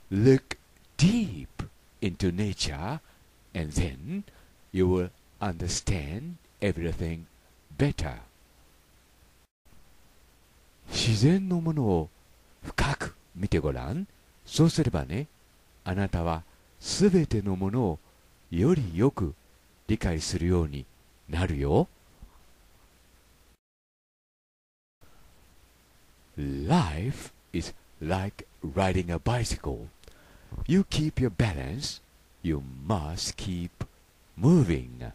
look deep into nature, and then you will understand everything better. 自然のものを深く見てごらん。そうすればね、あなたはすべてのものをよりよく理解するようになるよ。Life is like riding a bicycle. You keep your balance. You must keep moving.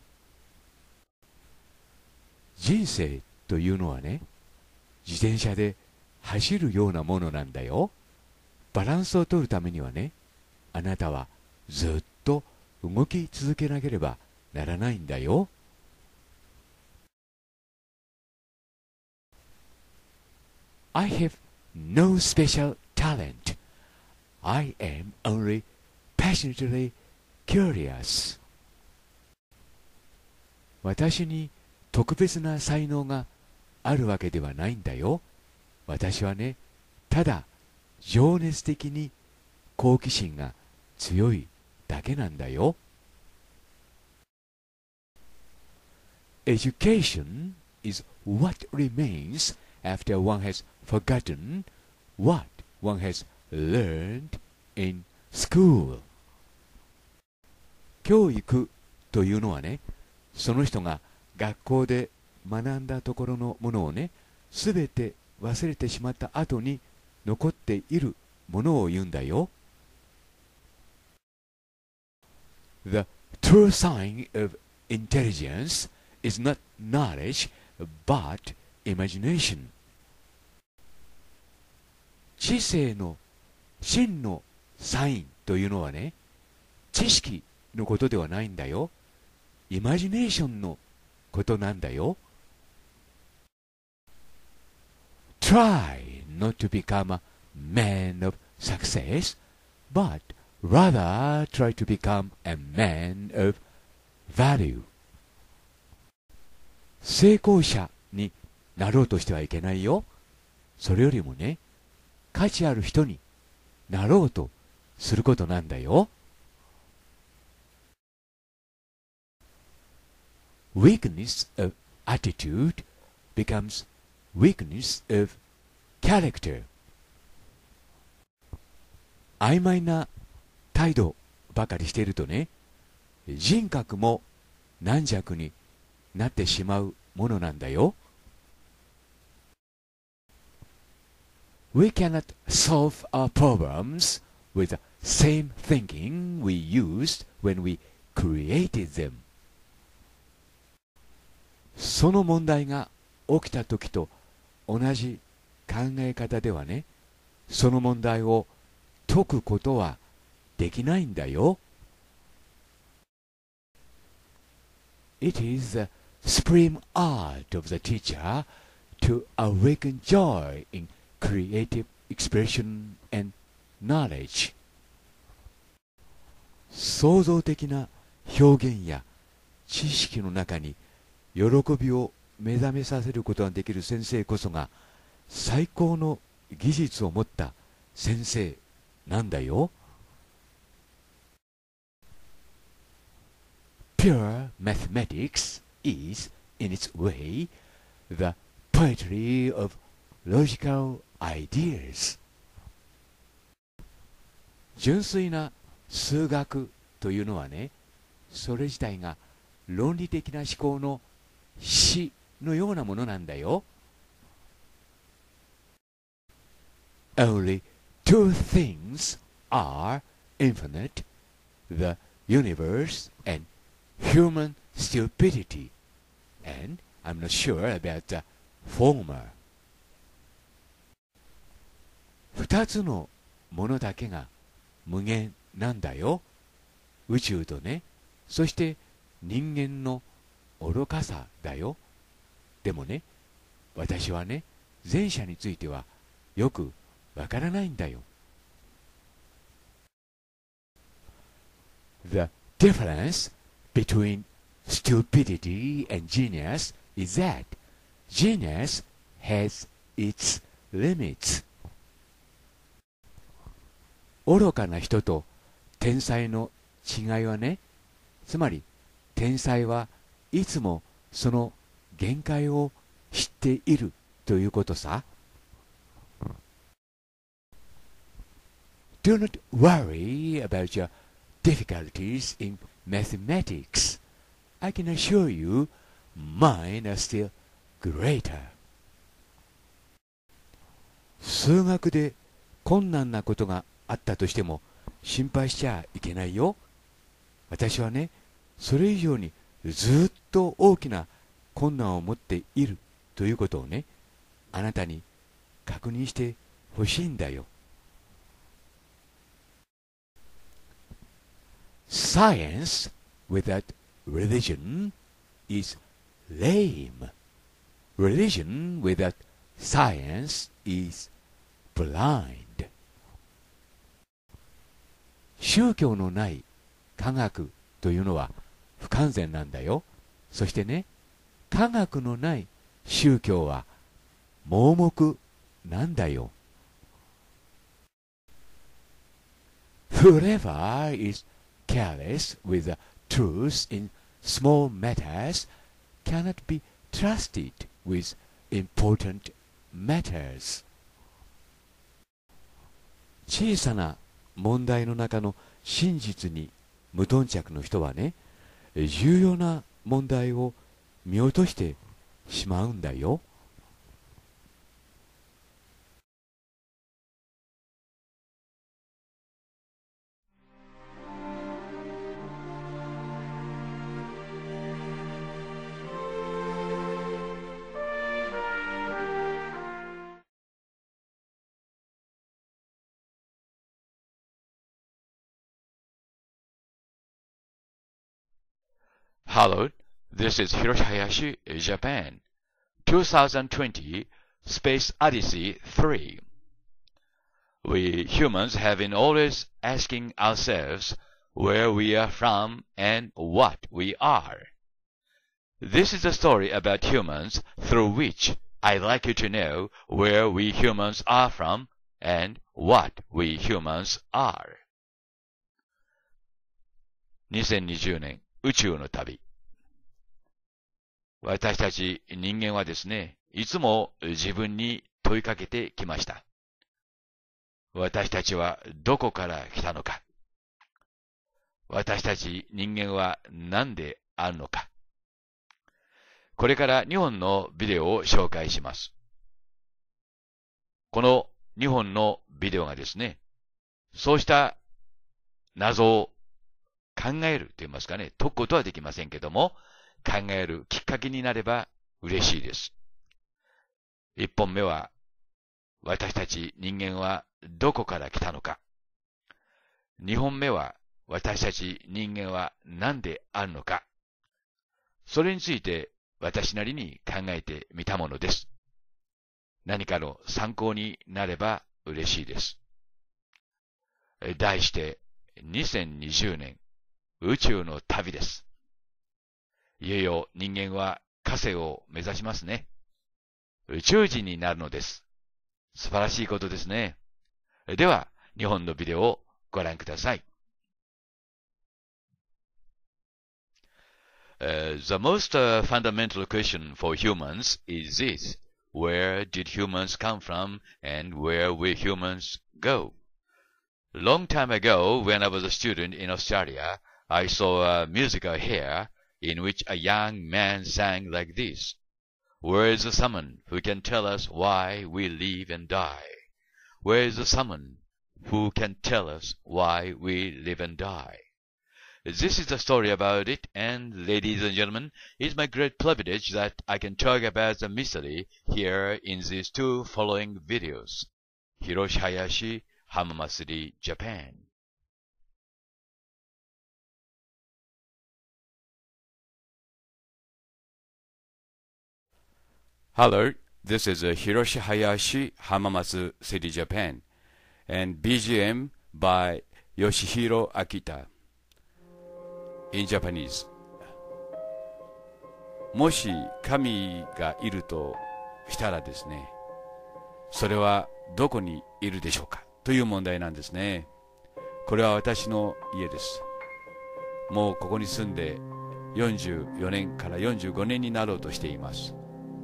人生というのはね、自転車で走るようなものなんだよ。バランスを取るためにはね、あなたはずっと動き続けなければならないんだよ。I have no special talent. I am only passionately curious. 私に特別な才能があるわけではないんだよ。私はね、ただ情熱的に好奇心が強いだけなんだよ。Education is what remains after one has forgotten what one has learned in school. 教育というのはね、その人が学校で学んだところのものをね、すべて忘れてしまった後に残っているものを言うんだよ。The true sign of intelligence is not knowledge, but imagination. 知性の真のサインというのはね、知識のことではないんだよ。イマジネーションのことなんだよ。Try not to become a man of success, but rather try to become a man of value. 成功者になろうとしてはいけないよ。それよりもね、価値ある人になろうとすることなんだよ。Weakness of attitude becomes weakness of character. 曖昧な態度ばかりしているとね、人格も軟弱になってしまうものなんだよ。We cannot solve our problems with the same thinking we used when we created them. その問題が起きた時と同じ考え方ではね、その問題を解くことはできないんだよ。It is the supreme art of the teacher to awaken joy in creative expression and knowledge. 創造的な表現や知識の中に喜びを目覚めさせることができる先生こそが最高の技術を持った先生なんだよ。Pure mathematics is, in its way, the poetry of logical ideas. 純粋な数学というのはね、それ自体が論理的な思考の詩のようなものなんだよ。Only two things are infinite: the universe and human stupidity. And I'm not sure about the former. 二つのものだけが無限なんだよ。宇宙とね、そして人間の愚かさだよ。でもね、私はね、前者についてはよくわからないんだよ。The difference between stupidity and genius is that genius has its limits. 愚かな人と天才の違いはね、つまり天才はいつもその限界を知っているということさ。Do not worry about your difficulties in mathematics. I can assure you, mine are still greater. 数学で困難なことがあったとしても心配しちゃいけないよ。私はね、それ以上にずっと大きな困難を持っているということをね、あなたに確認してほしいんだよ。Science without religion is lame. Religion without science is blind. 宗教のない科学というのは不完全なんだよ。そしてね、科学のない宗教は盲目なんだよ。Whoever is careless with the truth in small matters cannot be trusted with important matters. 小さな問題の中の真実に無頓着の人はね、重要な問題を見落としてしまうんだよ。 Hello, this is Hiroshi Hayashi, Japan. 2020 Space Odyssey 3. We humans have been always asking ourselves where we are from and what we are. This is a story about humans through which I'd like you to know where we humans are from and what we humans are. 2020年宇宙の旅。私たち人間はですね、いつも自分に問いかけてきました。私たちはどこから来たのか。私たち人間は何であるのか。これから2本のビデオを紹介します。この2本のビデオがですね、そうした謎を考えると言いますかね、解くことはできませんけども、考えるきっかけになれば嬉しいです。1本目は、私たち人間はどこから来たのか。2本目は、私たち人間は何であるのか。それについて私なりに考えてみたものです。何かの参考になれば嬉しいです。題して、2020年宇宙の旅です。いよいよ人間は火星を目指しますね。宇宙人になるのです。素晴らしいことですね。では、2本のビデオをご覧ください。The most fundamental question for humans is this. Where did humans come from and where will humans go? Long time ago, when I was a student in Australia, I saw a musical here in which a young man sang like this. Where is someone who can tell us why we live and die? Where is someone who can tell us why we live and die? This is the story about it, and ladies and gentlemen, it's my great privilege that I can talk about the mystery here in these two following videos. Hiroshi Hayashi, Hamamasuri, Japan. Hello, this is Hiroshi Hayashi, Hamamatsu City, Japan, and BGM by Yoshihiro Akita. In Japanese. もし神がいるとしたらですね、それはどこにいるでしょうかという問題なんですね。 これは私の家です。もうここに住んで44年から45年になろうとしています。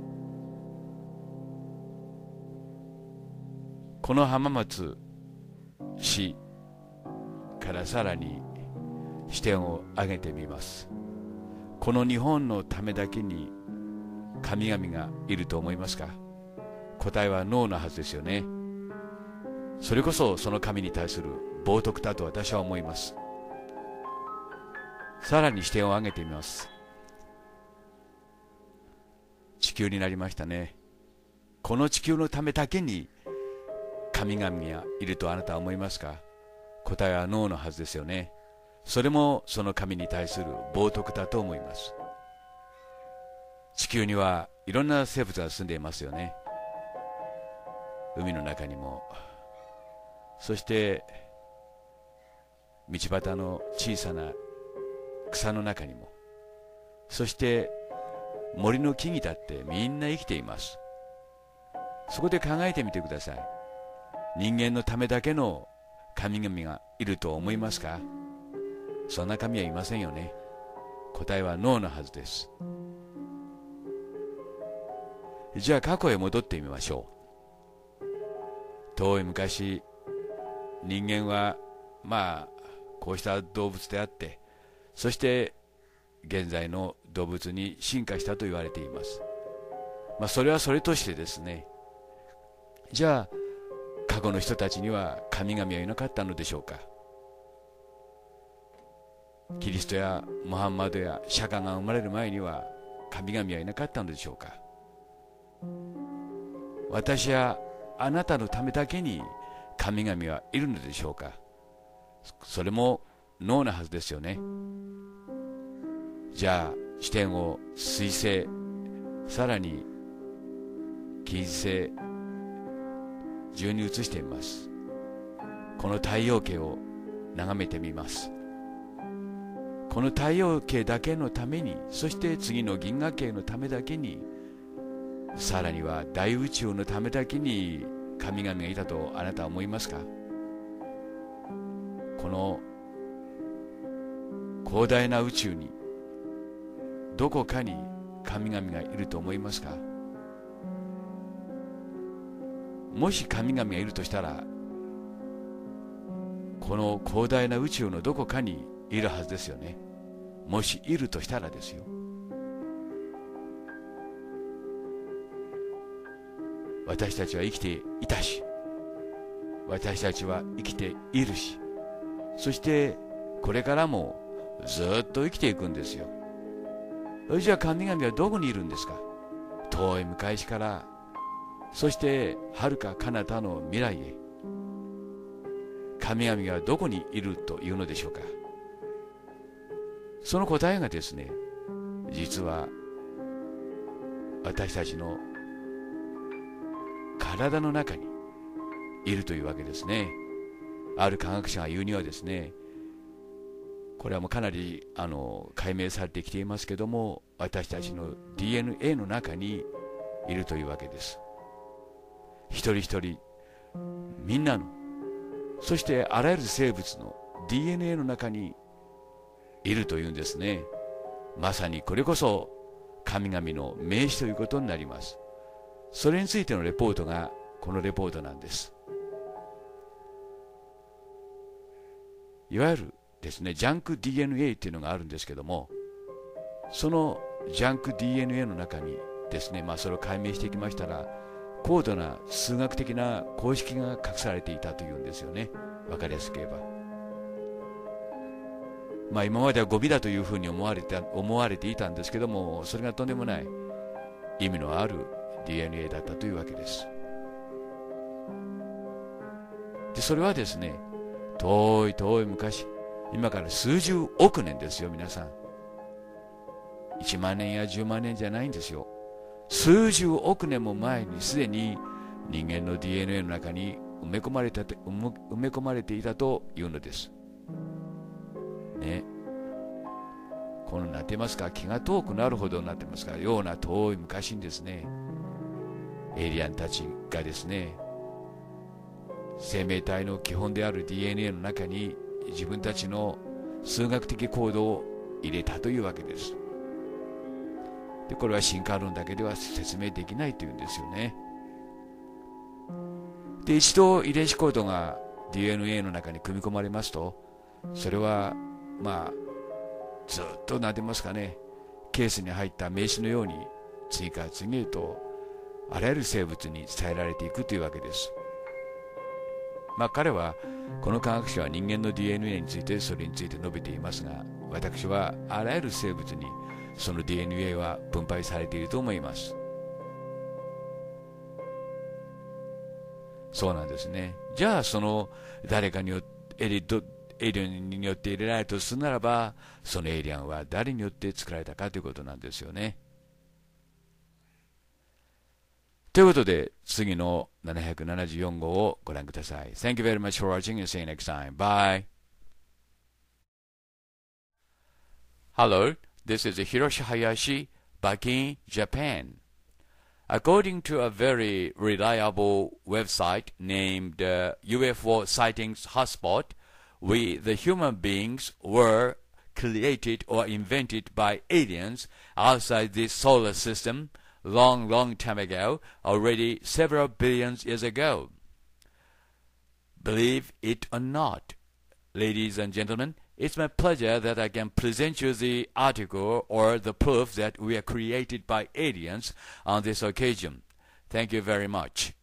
この浜松市からさらに視点を上げてみます。この日本のためだけに神々がいると思いますか？答えはノーなはずですよね。それこそその神に対する冒涜だと私は思います。さらに視点を上げてみます。地球になりましたね。この地球のためだけに神々がいるとあなたは思いますか？答えはノーのはずですよね。それもその神に対する冒涜だと思います。地球にはいろんな生物が住んでいますよね。海の中にも、そして道端の小さな草の中にも、そして森の木々だってみんな生きています。そこで考えてみてください。人間のためだけの神々がいると思いますか？そんな神はいませんよね。答えはノーのはずです。じゃあ過去へ戻ってみましょう。遠い昔、人間はこうした動物であって、そして現在の動物に進化したと言われています。それはそれとしてですね、じゃあ過去の人たちには神々はいなかったのでしょうか？キリストやムハンマドや釈迦が生まれる前には神々はいなかったのでしょうか？私やあなたのためだけに神々はいるのでしょうか？それもノーなはずですよね。じゃあ視点を水星、さらに金星、順に移してみます。この太陽系を眺めてみます。この太陽系だけのために、そして次の銀河系のためだけに、さらには大宇宙のためだけに神々がいたとあなたは思いますか？この広大な宇宙にどこかに神々がいると思いますか？もし神々がいるとしたら、この広大な宇宙のどこかにいるはずですよね。もしいるとしたらですよ。私たちは生きていたし、私たちは生きているし、そしてこれからもずっと生きていくんですよ。じゃあ神々はどこにいるんですか？遠い昔から、そして遥か彼方の未来へ、神々はどこにいるというのでしょうか？その答えがですね、実は私たちの体の中にいるというわけですね。ある科学者が言うにはですね、これはもうかなり解明されてきていますけども、私たちの DNA の中にいるというわけです。一人一人みんなの、そしてあらゆる生物の DNA の中にいるというんですね。まさにこれこそ神々の名詞ということになります。それについてのレポートがこのレポートなんです。いわゆるですね、ジャンク DNA っていうのがあるんですけども、そのジャンク DNA の中にですね、それを解明していきましたら、高度な数学的な公式が隠されていたというんですよね。わかりやすく言えば。今まではゴミだというふうに思われていたんですけども、それがとんでもない意味のある DNA だったというわけです。で、それはですね、遠い遠い昔、今から数十億年ですよ、皆さん。1万年や10万年じゃないんですよ。数十億年も前にすでに人間の DNA の中に埋め込まれていたというのです。ね。このなってますか、気が遠くなるほどなってますか、ような遠い昔にですね、エイリアンたちがですね、生命体の基本である DNA の中に自分たちの数学的コードを入れたというわけです。で、これは進化論だけでは説明できないというんですよね。で、一度遺伝子コードが DNA の中に組み込まれますと、それはずっと何て言いますかね、ケースに入った名刺のように次から次へとあらゆる生物に伝えられていくというわけです。彼は、この科学者は人間の DNA についてそれについて述べていますが、私はあらゆる生物にその DNA は分配されていると思います。そうなんですね。じゃあその誰かによってエイリアンによって入れられたとするならば、そのエイリアンは誰によって作られたかということなんですよね。ということで、次の774号をご覧ください。Thank you very much for watching and see you next time. Bye. Hello, this is Hiroshi Hayashi back in Japan. According to a very reliable website named UFO Sightings Hotspot, we, the human beings, were created or invented by aliens outside this solar system long time ago, already several billions years ago. Believe it or not, ladies and gentlemen, it's my pleasure that I can present you the article or the proof that we are created by aliens on this occasion. Thank you very much.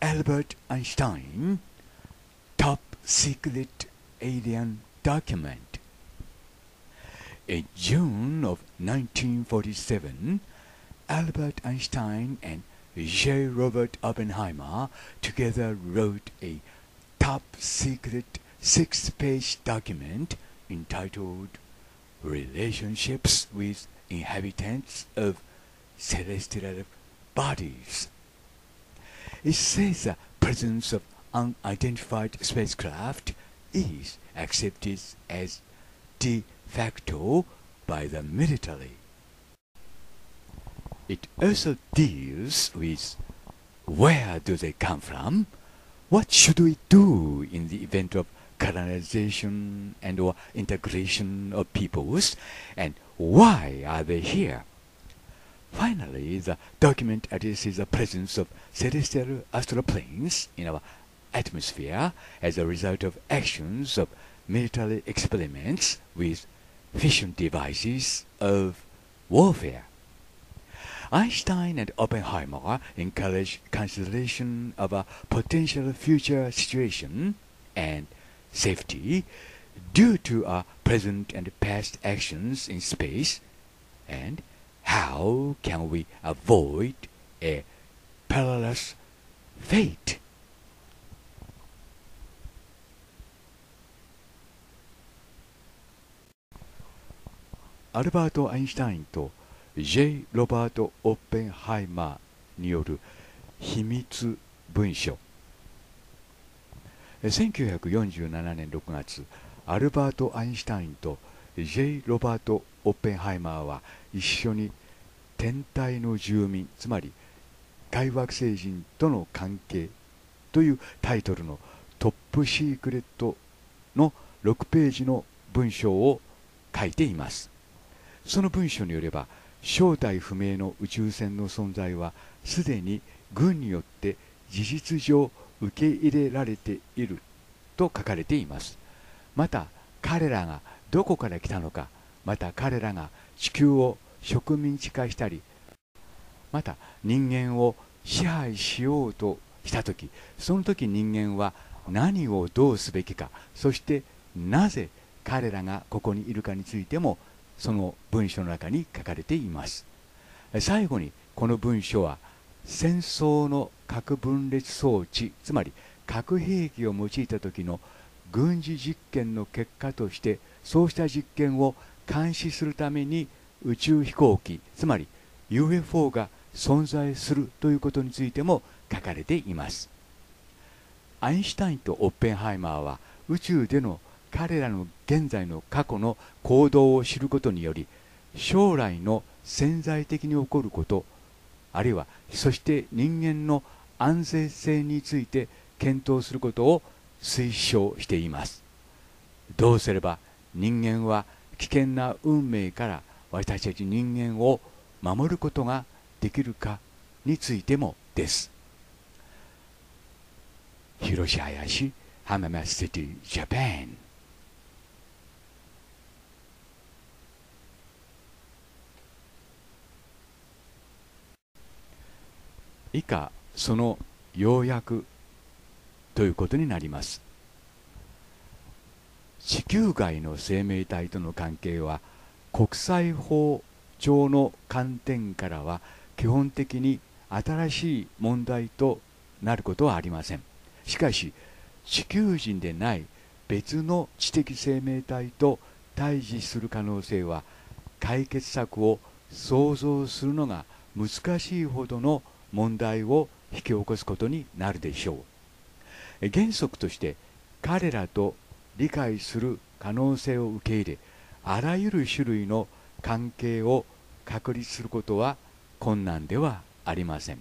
Albert Einstein top secret alien document. In June of 1947, Albert Einstein and J. Robert Oppenheimer together wrote a top secret 6-page document entitled Relationships with Inhabitants of Celestial Bodies. It says the presence of unidentified spacecraft is accepted as de facto by the military. It also deals with where do they come from, what should we do in the event of colonization and or integration of peoples, and why are they here. Finally, the document addresses the presence of celestial astral planes in our atmosphere as a result of actions of military experiments with fission devices of warfare. Einstein and Oppenheimer encourage consideration of a potential future situation and safety due to our present and past actions in space, and how can we avoid a perilous fate. アルバート・アインシュタインと J. ロバート・オッペンハイマーによる秘密文書。1947年6月、アルバート・アインシュタインと J. ロバート・オッペンハイマーは一緒に天体の住民、つまり外惑星人との関係というタイトルのトップシークレットの6ページの文章を書いています。その文書によれば、正体不明の宇宙船の存在はすでに軍によって事実上受け入れられていると書かれています。また彼らがどこから来たのか、また彼らが地球を植民地化したり、また人間を支配しようとしたとき、その時人間は何をどうすべきか、そしてなぜ彼らがここにいるかについてもその文書の中に書かれています。最後にこの文書は戦争の核分裂装置、つまり核兵器を用いた時の軍事実験の結果として、そうした実験を監視するために宇宙飛行機、つまり UFO が存在するということについても書かれています。アインシュタインとオッペンハイマーは宇宙での彼らの現在の過去の行動を知ることにより、将来の潜在的に起こること、あるいはそして人間の安全性について検討することを推奨しています。どうすれば人間は危険な運命から私たち人間を守ることができるかについてもです。広志林、浜松シティ、ジャパン。以下その要約ということになります。地球外の生命体との関係は国際法上の観点からは基本的に新しい問題となることはありません。しかし地球人でない別の知的生命体と対峙する可能性は解決策を想像するのが難しいほどの問題を引き起こすことになるでしょう。原則として彼らと理解する可能性を受け入れ、あらゆる種類の関係を確立することは困難ではありません。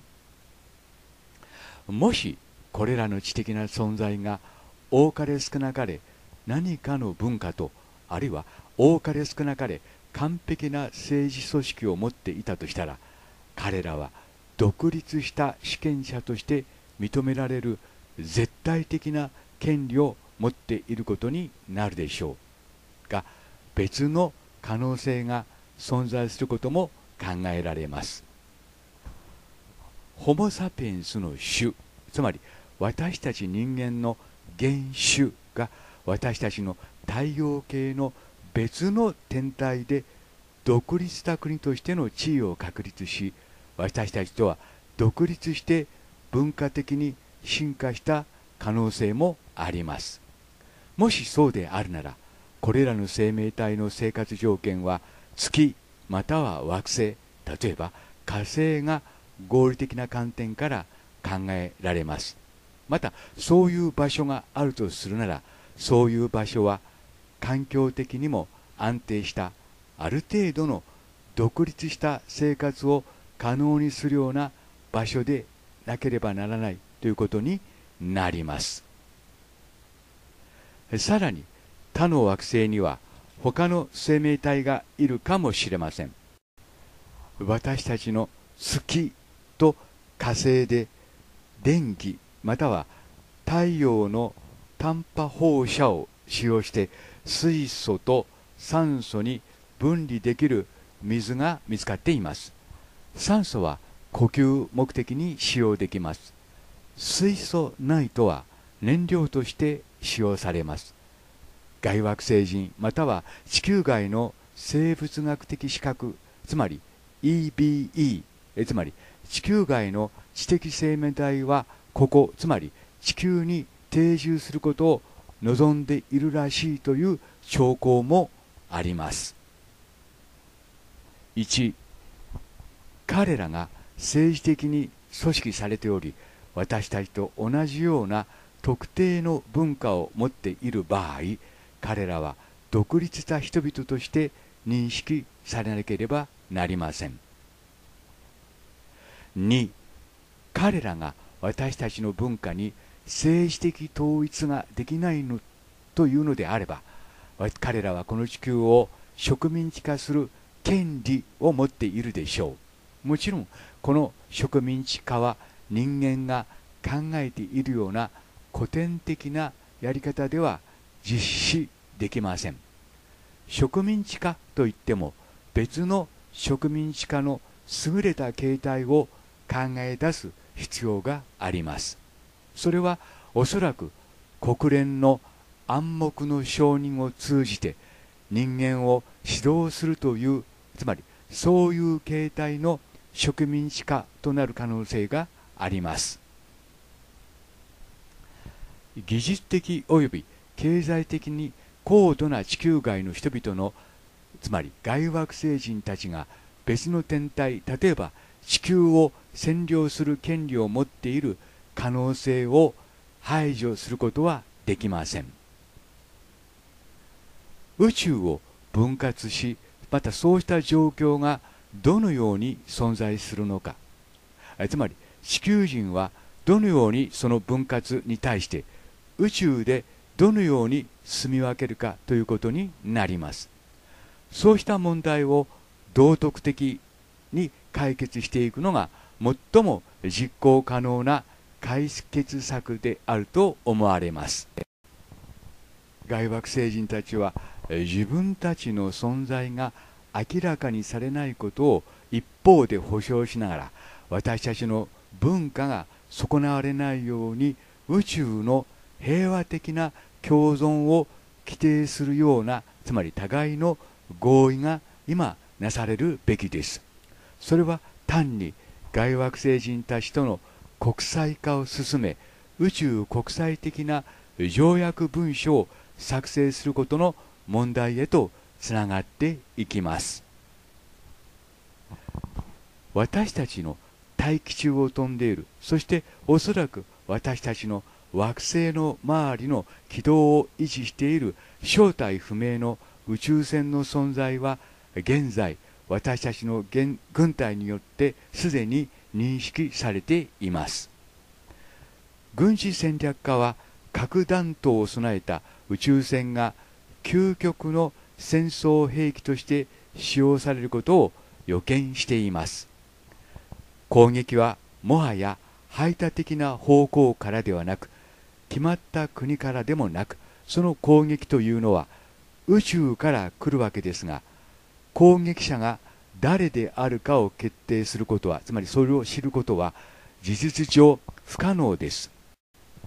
もしこれらの知的な存在が多かれ少なかれ何かの文化と、あるいは多かれ少なかれ完璧な政治組織を持っていたとしたら、彼らは独立した主権者として認められる絶対的な権利を持っていることになるでしょうが、別の可能性が存在することも考えられます。ホモ・サピエンスの種、つまり私たち人間の原種が私たちの太陽系の別の天体で独立した国としての地位を確立し、私たちとは独立して文化的に進化した可能性もあります。もしそうであるなら、これらの生命体の生活条件は月または惑星、例えば火星が合理的な観点から考えられます。またそういう場所があるとするなら、そういう場所は環境的にも安定したある程度の独立した生活を可能にするような場所でなければならないということになります。さらに他の惑星には他の生命体がいるかもしれません。私たちの月と火星で電気または太陽の短波放射を使用して水素と酸素に分離できる水が見つかっています。酸素は呼吸目的に使用できます。水素ナイトは燃料として使用されます。外惑星人または地球外の生物学的資格、つまり EBE、つまり地球外の知的生命体はここ、つまり地球に定住することを望んでいるらしいという兆候もあります。1、彼らが政治的に組織されており、私たちと同じような特定の文化を持っている場合、彼らは独立した人々として認識されなければなりません。2、彼らが私たちの文化に政治的統一ができないのというのであれば、彼らはこの地球を植民地化する権利を持っているでしょう。もちろんこの植民地化は人間が考えているような古典的なやり方では実施できません。植民地化といっても別の植民地化の優れた形態を考え出す必要があります。それはおそらく国連の暗黙の承認を通じて人間を指導するという、つまりそういう形態の植民地化となる可能性があります。技術的および経済的に高度な地球外の人々の、つまり外惑星人たちが別の天体、例えば地球を占領する権利を持っている可能性を排除することはできません。宇宙を分割し、またそうした状況がどのように存在するのか、つまり地球人はどのようにその分割に対して宇宙でどのように住み分けるかということになります。そうした問題を道徳的に解決していくのが最も実行可能な解決策であると思われます。外惑星人たちは自分たちの存在が明らかにされないことを一方で保証しながら、私たちの文化が損なわれないように宇宙の平和的な共存を規定するような、つまり互いの合意が今なされるべきです。それは単に外惑星人たちとの国際化を進め、宇宙国際的な条約文書を作成することの問題へとつながっていきます。私たちの大気中を飛んでいる、そしておそらく私たちの惑星の周りの軌道を維持している正体不明の宇宙船の存在は現在私たちの軍隊によってすでに認識されています。軍事戦略家は核弾頭を備えた宇宙船が究極の戦争兵器として使用されることを予見しています。攻撃はもはや排他的な方向からではなく、決まった国からでもなく、その攻撃というのは宇宙から来るわけですが、攻撃者が誰であるかを決定することは、つまりそれを知ることは事実上不可能です。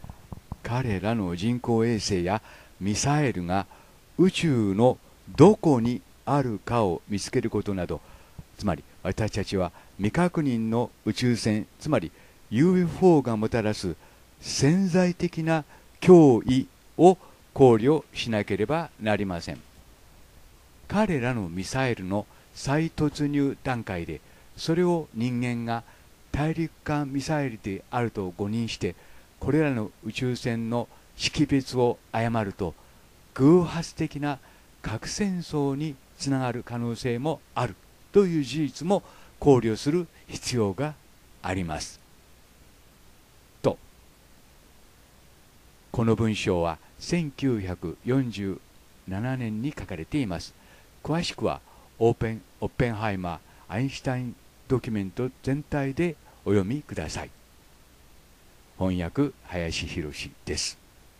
彼らの人工衛星やミサイルが宇宙のどこにあるかを見つけることなど、つまり私たちは未確認の宇宙船、つまり UFO がもたらす潜在的な脅威を考慮しなければなりません。彼らのミサイルの再突入段階で、それを人間が大陸間ミサイルであると誤認して、これらの宇宙船の識別を誤ると、偶発的な核戦争につながる可能性もあるという事実も考慮する必要があります。と、この文章は1947年に書かれています。詳しくはオッペンハイマー・アインシュタインドキュメント全体でお読みください。翻訳林博です。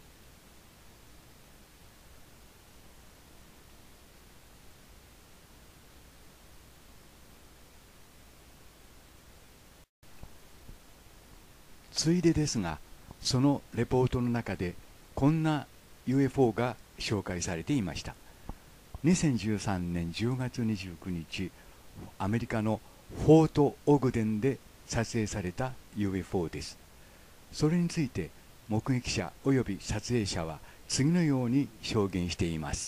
ついでですが、そのレポートの中でこんな UFO が紹介されていました。2013年10月29日、アメリカのフォートオグデンで撮影された UFO です。それについて目撃者および撮影者は次のように証言しています。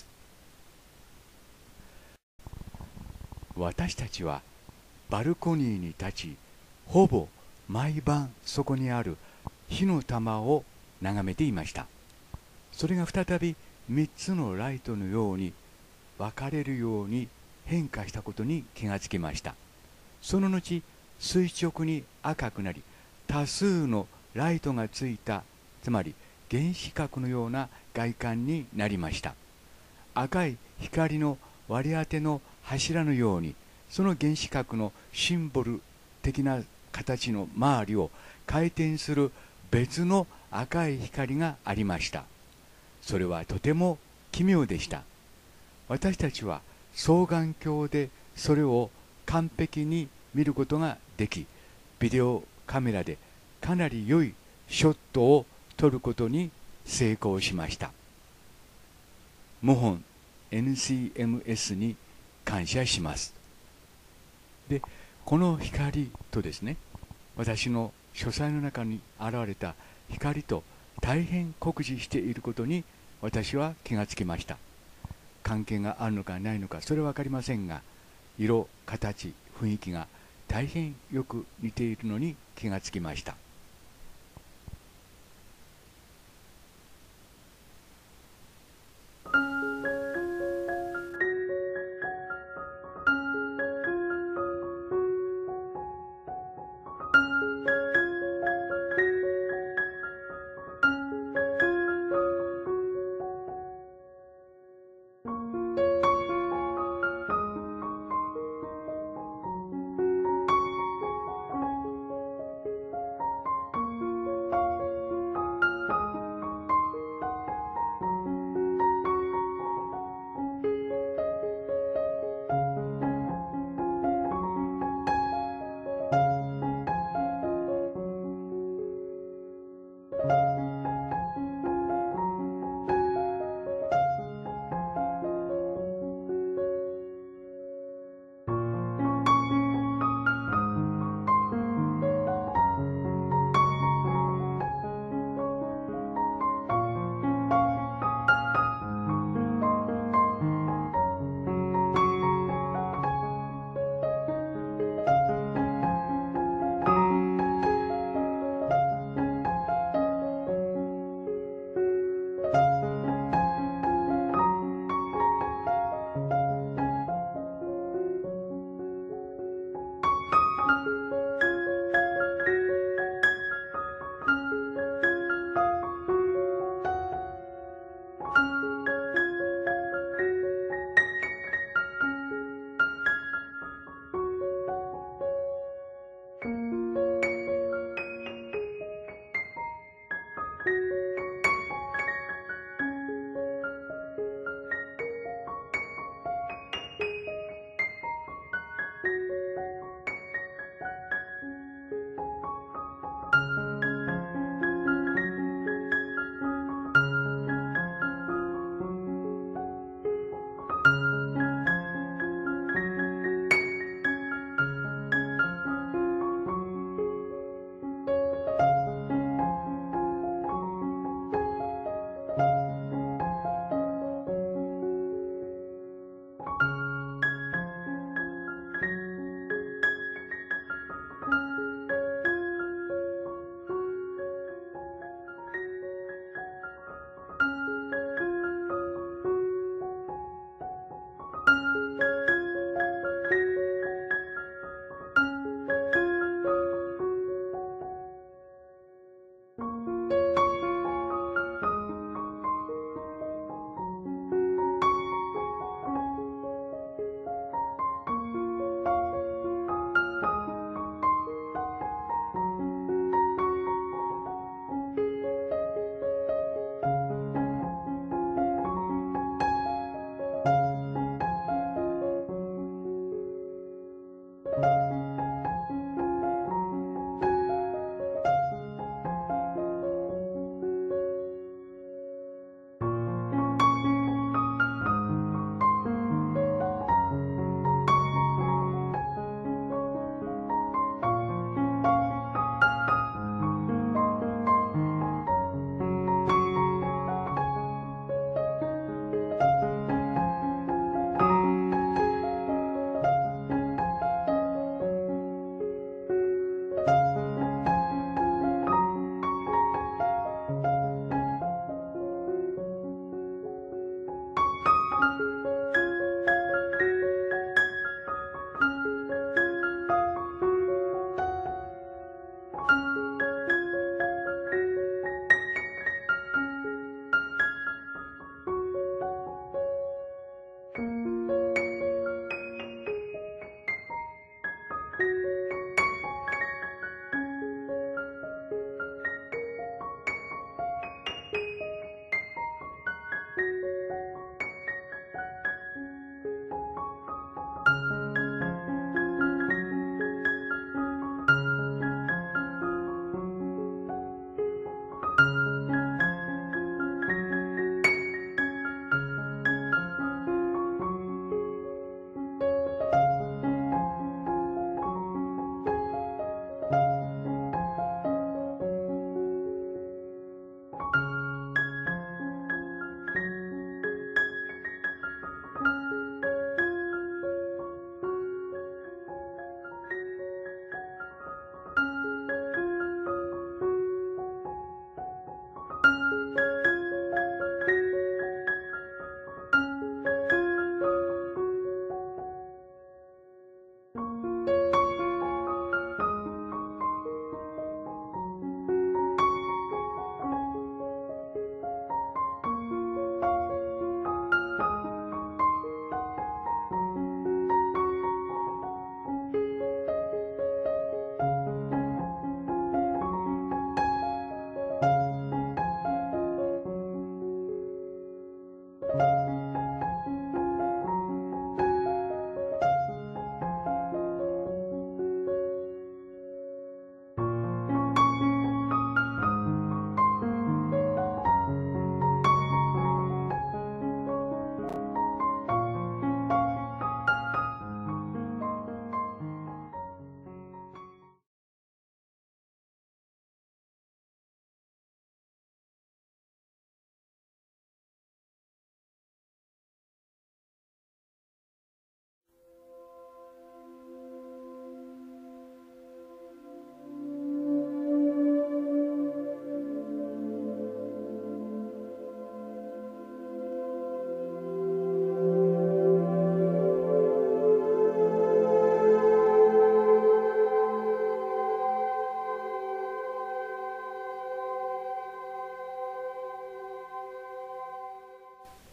私たちはバルコニーに立ち、ほぼ毎晩そこにある火の玉を眺めていました。それが再び3つのライトのように分かれるように変化したことに気がつきました。その後、垂直に赤くなり、多数のライトがついた、つまり原子核のような外観になりました。赤い光の割り当ての柱のように、その原子核のシンボル的な形の周りを回転する別の赤い光がありました。それはとても奇妙でした。私たちは双眼鏡でそれを完璧に見ることができ、ビデオカメラでかなり良いショットを撮ることに成功しました。謀反 NCMS に感謝します。で、この光とですね、私の書斎の中に現れた光と大変酷似していることに私は気がつきました。関係があるのかないのかそれは分かりませんが、色、形、雰囲気が大変よく似ているのに気がつきました。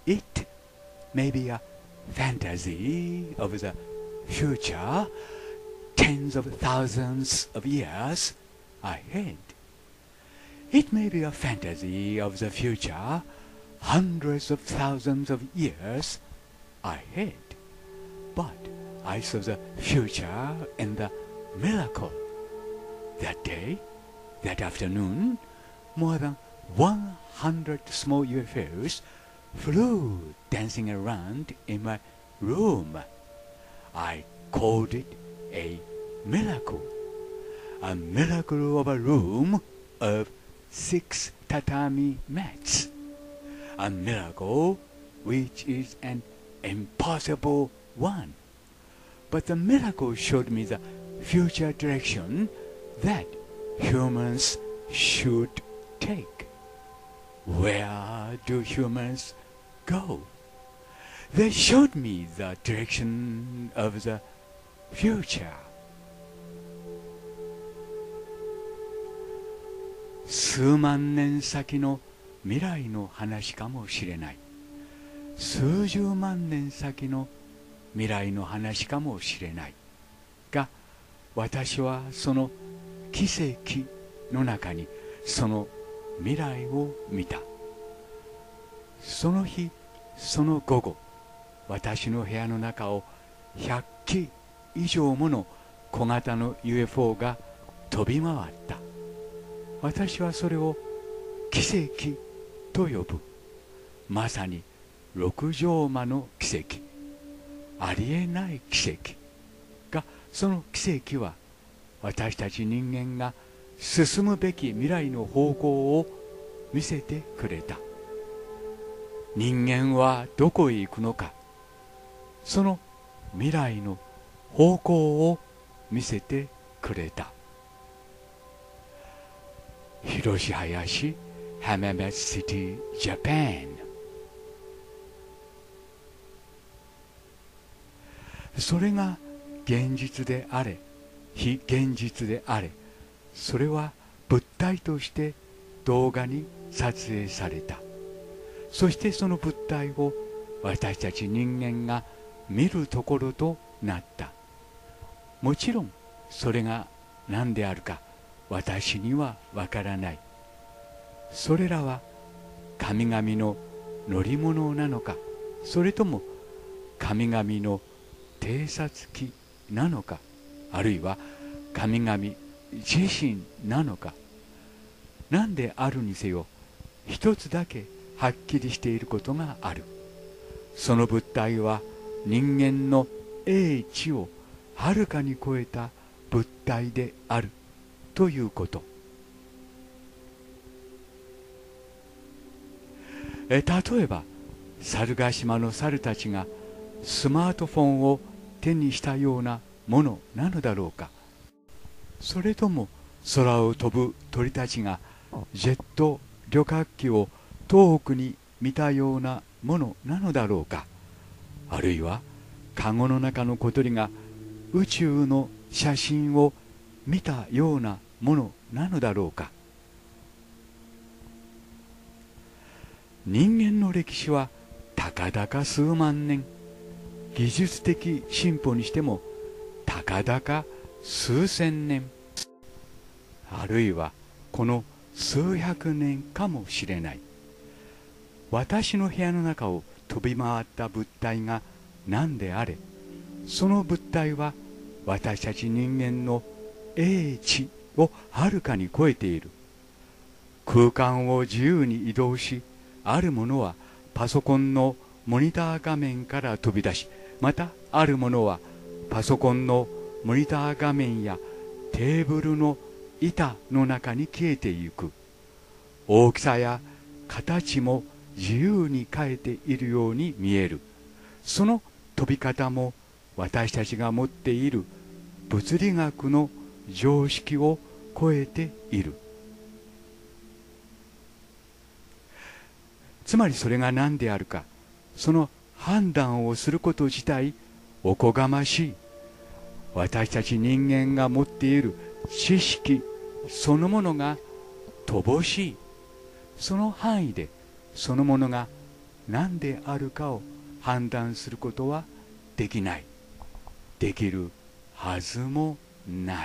it may be a fantasy of the future tens of thousands of years ahead. It may be a fantasy of the future hundreds of thousands of years ahead. But I saw the future and the miracle. That day, that afternoon, more than 100 small UFOs flew dancing around in my room. I called it a miracle of a room of 6 tatami mats, a miracle which is an impossible one. But the miracle showed me the future direction that humans should take. Where do humans go? They showed me the direction of the future. 数万年先の未来の話かもしれない。数十万年先の未来の話かもしれないが、私はその奇跡の中にその未来を見た。その日その午後、私の部屋の中を100機以上もの小型の UFO が飛び回った。私はそれを奇跡と呼ぶ。まさに六条間の奇跡、ありえない奇跡が、その奇跡は私たち人間が進むべき未来の方向を見せてくれた。人間はどこへ行くのか、その未来の方向を見せてくれた。広島市浜松シティジャパン。それが現実であれ非現実であれ、それは物体として動画に撮影された。そしてその物体を私たち人間が見るところとなった。もちろんそれが何であるか私にはわからない。それらは神々の乗り物なのか、それとも神々の偵察機なのか、あるいは神々自身なのか。何であるにせよ、一つだけはっきりしていることがある。その物体は人間の英知をはるかに超えた物体であるということ。例えば猿ヶ島の猿たちがスマートフォンを手にしたようなものなのだろうか。それとも空を飛ぶ鳥たちがジェット旅客機を遠くに見たようなものなのだろうか。あるいはカゴの中の小鳥が宇宙の写真を見たようなものなのだろうか。人間の歴史はたかだか数万年、技術的進歩にしてもたかだか数千年、あるいはこの数百年かもしれない。私の部屋の中を飛び回った物体が何であれ、その物体は私たち人間の英知をはるかに超えている。空間を自由に移動し、あるものはパソコンのモニター画面から飛び出し、またあるものはパソコンのモニター画面やテーブルの板の中に消えていく。大きさや形も自由に変えているように見える。その飛び方も私たちが持っている物理学の常識を超えている。つまりそれが何であるか、その判断をすること自体おこがましい。私たち人間が持っている知識そのものが乏しい。その範囲でそのものが何であるかを判断することはできない。できるはずもない。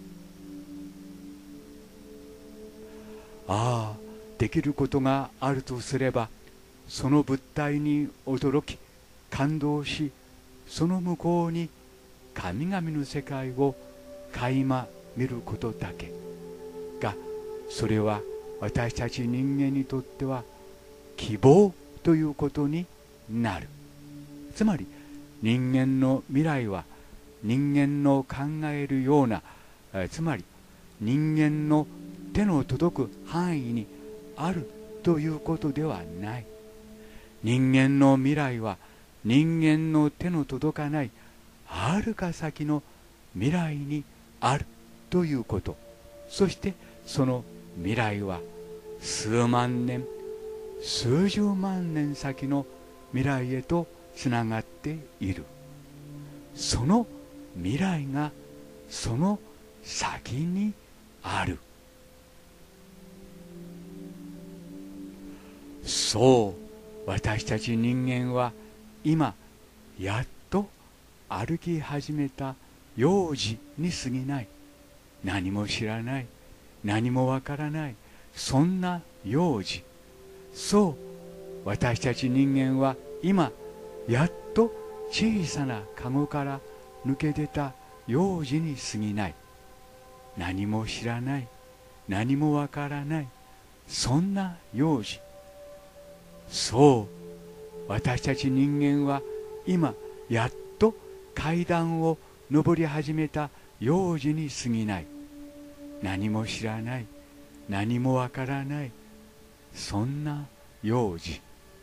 できることがあるとすれば、その物体に驚き感動し、その向こうに神々の世界を垣間見ることだけが、それは私たち人間にとっては希望ということになる。つまり人間の未来は人間の考えるような、つまり人間の手の届く範囲にあるということではない。人間の未来は人間の手の届かないはるか先の未来にあるということ。そしてその未来は数万年、数十万年先の未来へとつながっている。その未来がその先にある。そう、私たち人間は今やっと歩き始めた幼児に過ぎない。何も知らない、何もわからない、そんな幼児。そう、私たち人間は今やっと小さなカゴから抜け出た幼児に過ぎない。何も知らない、何もわからない、そんな幼児。そう、私たち人間は今やっと階段を上り始めた幼児に過ぎない。何も知らない、何もわからない、そんな幼児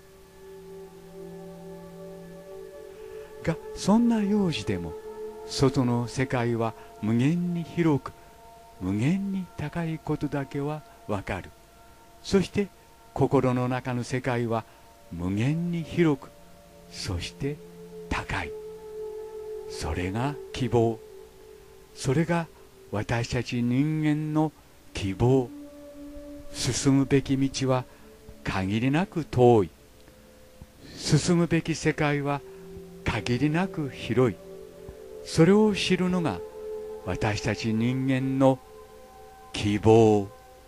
が、そんな幼児でも外の世界は無限に広く、無限に高いことだけはわかる。そして心の中の世界は無限に広く、そして高い。それが希望。それが私たち人間の希望。進むべき道は限りなく遠い。進むべき世界は限りなく広い。それを知るのが私たち人間の希望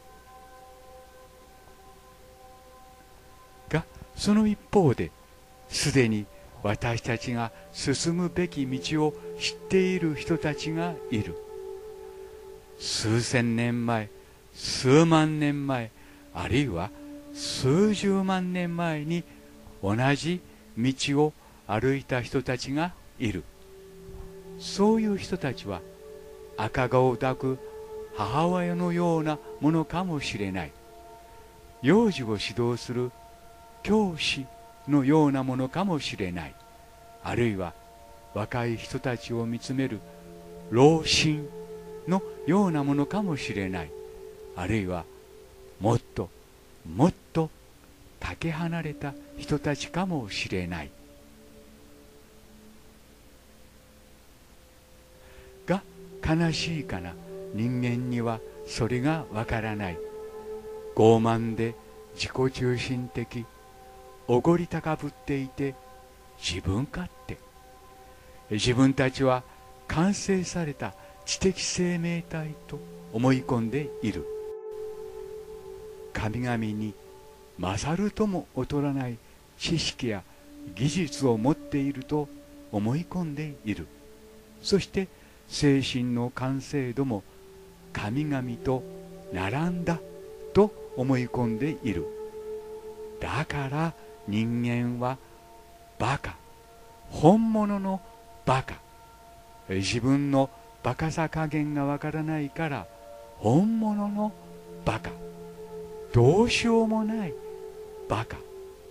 が、その一方ですでに私たちが進むべき道を知っている人たちがいる。数千年前、数万年前、あるいは数十万年前に同じ道を歩いた人たちがいる。そういう人たちは赤子を抱く母親のようなものかもしれない。幼児を指導する教師のようなものかもしれない。あるいは若い人たちを見つめる老臣のようなものかもしれない。あるいはもっともっとかけ離れた人たちかもしれないが、悲しいかな、人間にはそれがわからない。傲慢で自己中心的、おごり高ぶっていて自分勝手。自分たちは完成された知的生命体と思い込んでいる。神々に勝るとも劣らない知識や技術を持っていると思い込んでいる。そして精神の完成度も神々と並んだと思い込んでいる。だから人間はバカ、本物のバカ。自分のバカさ加減がわからないから本物のバカ、どうしようもないバカ。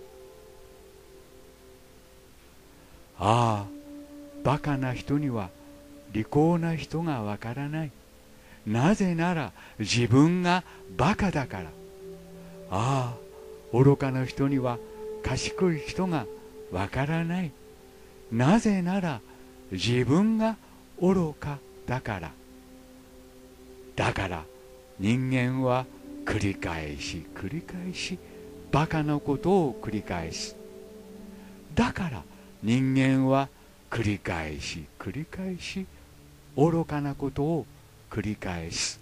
バカな人には利口な人がわからない。なぜなら自分がバカだから。愚かな人には賢い人がわからない。なぜなら自分が愚かだから。だから人間は繰り返し繰り返しバカなことを繰り返す。 だから人間は繰り返し繰り返し愚かなことを繰り返す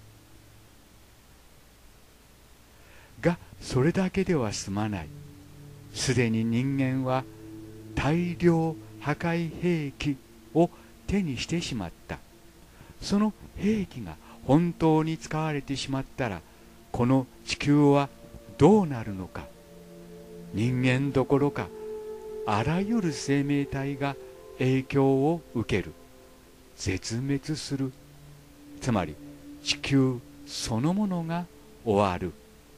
が、それだけでは済まない。すでに人間は大量破壊兵器を手にしてしまった。その兵器が本当に使われてしまったら、この地球はどうなるのか。人間どころかあらゆる生命体が影響を受ける。絶滅する。つまり地球そのものが終わる。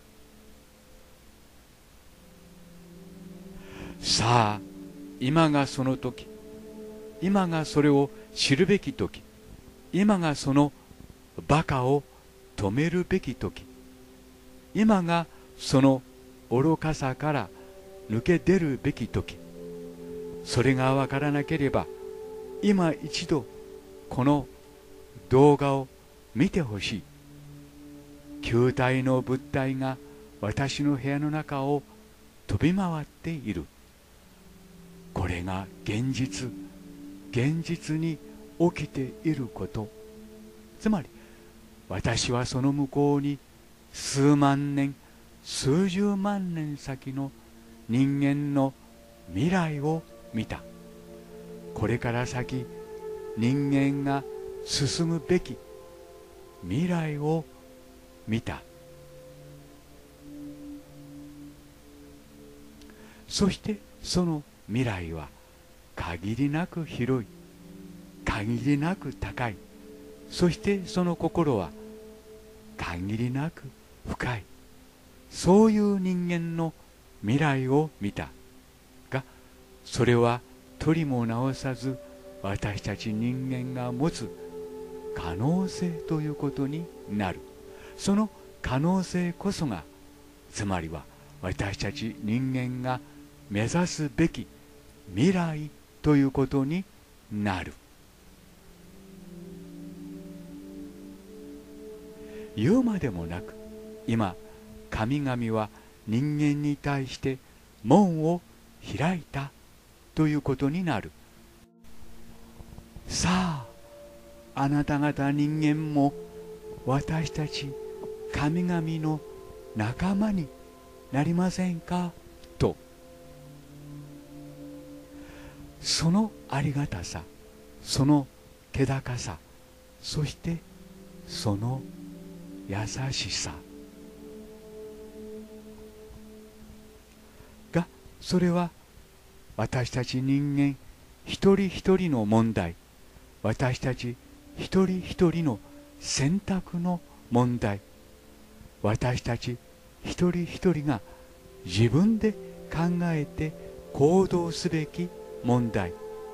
さあ、今がその時、今がそれを知るべき時、今がそのバカを止めるべき時、今がその愚かさから抜け出るべき時。それがわからなければ、今一度この動画を見てほしい。球体の物体が私の部屋の中を飛び回っている。これが現実に起きていること。つまり私はその向こうに数万年数十万年先の人間の未来を見た。これから先人間が進むべき未来を見た。そしてその未来は限りなく広い、限りなく高い、そしてその心は限りなく深い。そういう人間の未来を見たが、それは取りも直さず私たち人間が持つ可能性ということになる。その可能性こそが、つまりは私たち人間が目指すべき未来ということになる。言うまでもなく、今神々は人間に対して門を開いたということになる。さあ、あなた方人間も私たち神々の仲間になりませんかと。そのありがたさ、その気高さ、そしてその優しさが、それは私たち人間一人一人の問題、私たち一人一人の選択の問題、私たち一人一人が自分で考えて行動すべき問題。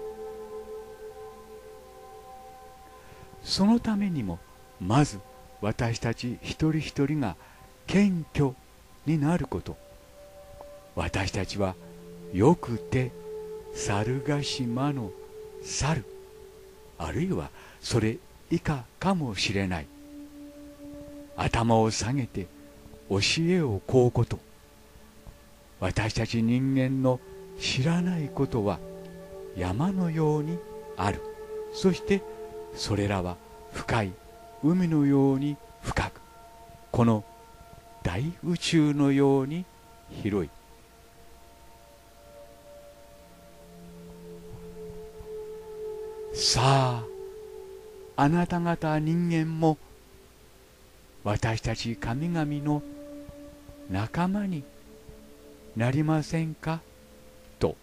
そのためにもまず私たち一人一人が謙虚になること。私たちはよくて猿ヶ島の猿、あるいはそれ以下かもしれない。頭を下げて教えを請うこと。私たち人間の知らないことは山のようにある。そしてそれらは深い海のように深く、この大宇宙のように広い。さあ、あなた方人間も私たち神々の仲間になりませんかと。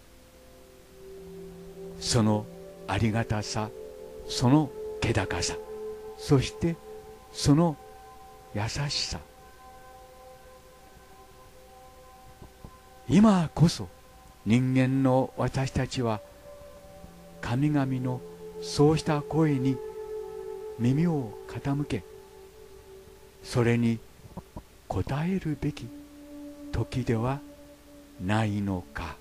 そのありがたさ、その気高さ、そしてその優しさ、今こそ人間の私たちは神々のそうした声に耳を傾け、それに応えるべき時ではないのか。